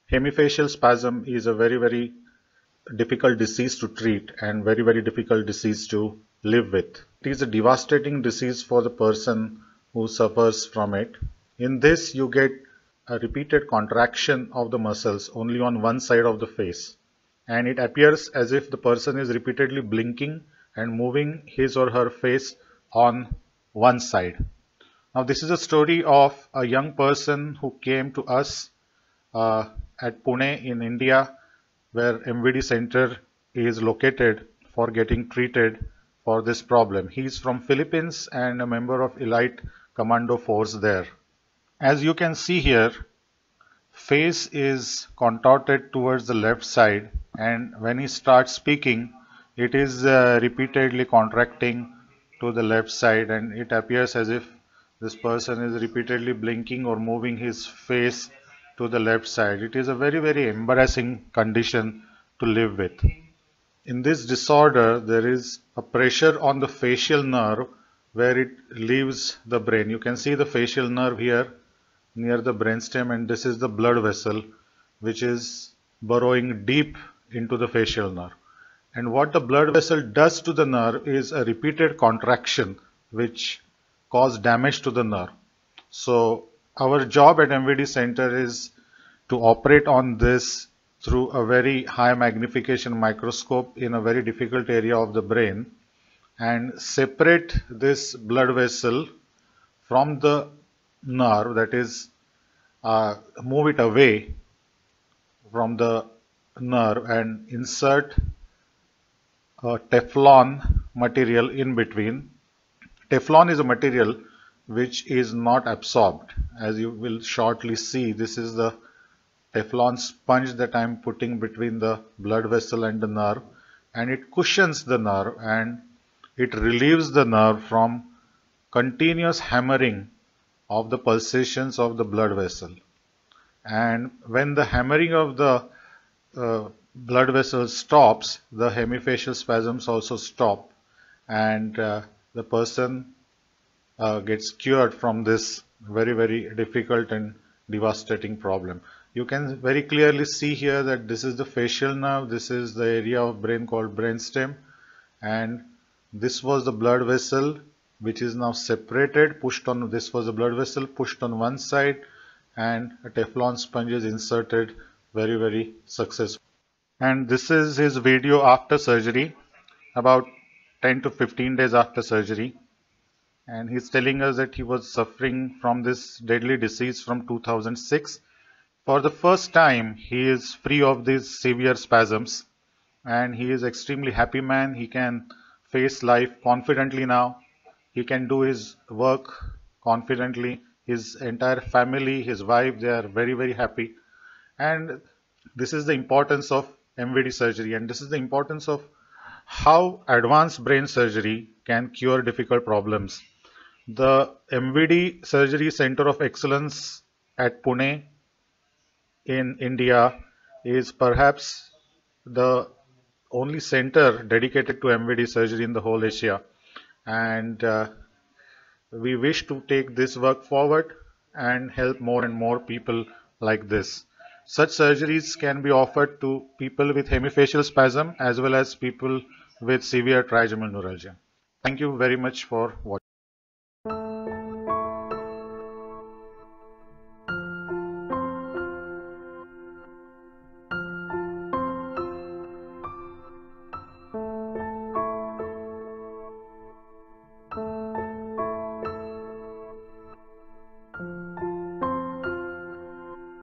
Hemifacial spasm is a very difficult disease to treat and very difficult disease to live with. It is a devastating disease for the person who suffers from it. In this, you get a repeated contraction of the muscles only on one side of the face, and it appears as if the person is repeatedly blinking and moving his or her face on one side. Now, this is a story of a young person who came to us uh, at Pune in India, where MVD center is located for getting treated for this problem. He is from Philippines and a member of elite commando force there. As you can see here, face is contorted towards the left side, and when he starts speaking, it is repeatedly contracting to the left side, and it appears as if this person is repeatedly blinking or moving his face to the left side. It is a very embarrassing condition to live with. In this disorder, there is a pressure on the facial nerve where it leaves the brain. You can see the facial nerve here near the brainstem, and this is the blood vessel which is burrowing deep into the facial nerve. And what the blood vessel does to the nerve is a repeated contraction which cause damage to the nerve. So our job at MVD center is to operate on this through a very high magnification microscope in a very difficult area of the brain and separate this blood vessel from the nerve, that is, move it away from the nerve and insert a Teflon material in between. Teflon is a material which is not absorbed. As you will shortly see, this is the Teflon sponge that I am putting between the blood vessel and the nerve, and it cushions the nerve and it relieves the nerve from continuous hammering of the pulsations of the blood vessel. And when the hammering of the blood vessel stops, the hemifacial spasms also stop, and the person gets cured from this very difficult and devastating problem. You can very clearly see here that this is the facial nerve, this is the area of brain called brainstem, and this was the blood vessel which is now separated, pushed on. This was the blood vessel pushed on one side, and a Teflon sponge is inserted very successfully. And this is his video after surgery, about 10 to 15 days after surgery. And he's telling us that he was suffering from this deadly disease from 2006. For the first time, he is free of these severe spasms, and he is extremely happy man. He can face life confidently now. He can do his work confidently. His entire family, his wife, they are very happy. And this is the importance of MVD surgery, and this is the importance of how advanced brain surgery can cure difficult problems. The MVD Surgery Center of Excellence at Pune in India is perhaps the only center dedicated to MVD surgery in the whole Asia, and we wish to take this work forward and help more and more people like this. Such surgeries can be offered to people with hemifacial spasm as well as people with severe trigeminal neuralgia. Thank you very much for watching.